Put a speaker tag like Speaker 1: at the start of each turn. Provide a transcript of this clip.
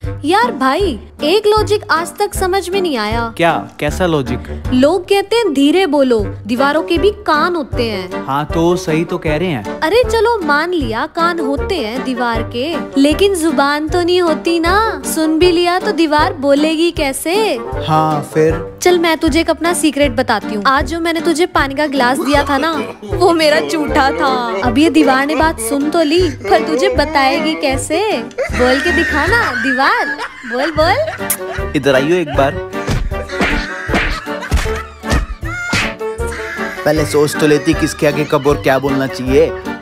Speaker 1: यार भाई, एक लॉजिक आज तक समझ में नहीं आया।
Speaker 2: क्या? कैसा लॉजिक?
Speaker 1: लोग कहते हैं धीरे बोलो, दीवारों के भी कान होते हैं।
Speaker 2: हाँ तो सही तो कह रहे हैं।
Speaker 1: अरे चलो मान लिया कान होते हैं दीवार के, लेकिन जुबान तो नहीं होती ना। सुन भी लिया तो दीवार बोलेगी कैसे?
Speaker 2: हाँ फिर?
Speaker 1: चल मैं तुझे एक अपना सीक्रेट बताती हूँ। आज जो मैंने तुझे पानी का गिलास दिया था ना, वो मेरा झूठा था। अब ये दीवार ने बात सुन तो ली, पर तुझे बताएगी कैसे? बोल के दिखा ना दीवार, बोल बोल।
Speaker 2: इधर आइयो एक बार।
Speaker 3: पहले सोच तो लेती किसके आगे कब और क्या बोलना चाहिए।